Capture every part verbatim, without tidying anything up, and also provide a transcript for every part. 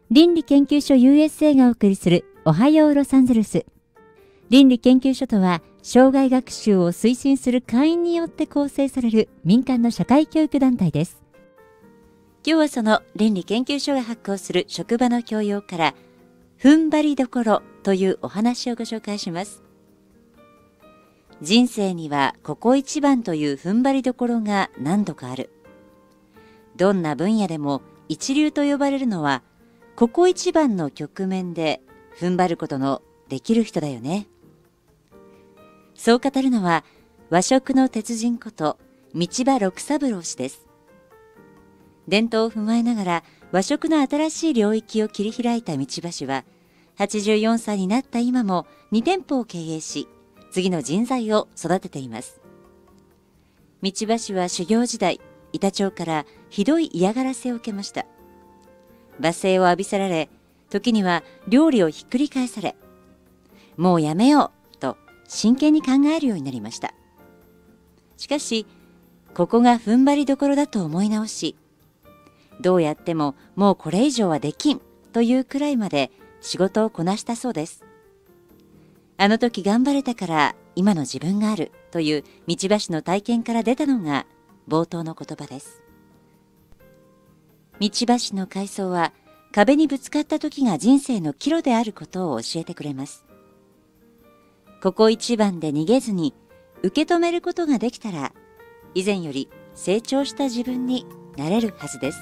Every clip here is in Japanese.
倫理研究所 ユーエスエー がお送りするおはようロサンゼルス。倫理研究所とは、生涯学習を推進する会員によって構成される民間の社会教育団体です。今日はその倫理研究所が発行する職場の教養から、踏ん張りどころというお話をご紹介します。人生にはここ一番という踏ん張りどころが何度かある。どんな分野でも一流と呼ばれるのは、ここ一番の局面で踏ん張ることのできる人だよね。そう語るのは和食の鉄人こと道場六三郎氏です。伝統を踏まえながら和食の新しい領域を切り開いた道場氏は、はちじゅうよんさいになった今もに店舗を経営し、次の人材を育てています。道場氏は修行時代、板長からひどい嫌がらせを受けました。罵声を浴びせられ、時には料理をひっくり返され、もうやめようと真剣に考えるようになりました。しかし、ここが踏ん張りどころだと思い直し、どうやってももうこれ以上はできんというくらいまで仕事をこなしたそうです。あの時頑張れたから今の自分があるという道場氏の体験から出たのが冒頭の言葉です。道場氏の回想は、壁にぶつかった時が人生の岐路であることを教えてくれます。ここ一番で逃げずに受け止めることができたら、以前より成長した自分になれるはずです。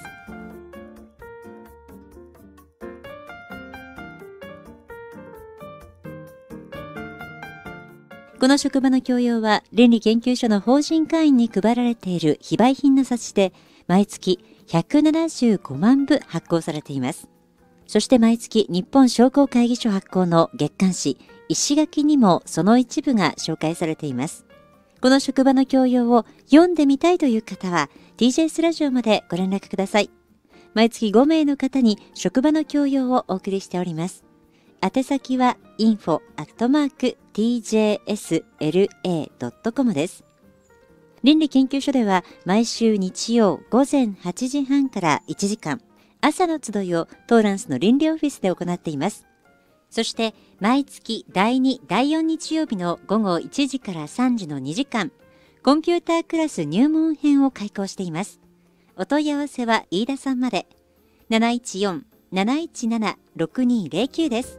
この職場の教養は、倫理研究所の法人会員に配られている非売品の冊子で、毎月ひゃくななじゅうごまんぶ発行されています。そして毎月日本商工会議所発行の月刊誌石垣にもその一部が紹介されています。この職場の教養を読んでみたいという方は ティージェーエス ラジオまでご連絡ください。毎月ごめいの方に職場の教養をお送りしております。宛先は インフォ アットマーク ティージェーエスエルエー ドットコム です。倫理研究所では毎週日曜午前はちじはんからいちじかん、朝の集いをトーランスの倫理オフィスで行っています。そして毎月だいに、だいよん日曜日の午後いちじからさんじのにじかん、コンピュータークラス入門編を開講しています。お問い合わせは飯田さんまで。なないちよん なないちなな ろくにーぜろきゅうです。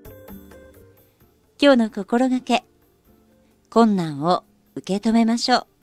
今日の心がけ、困難を受け止めましょう。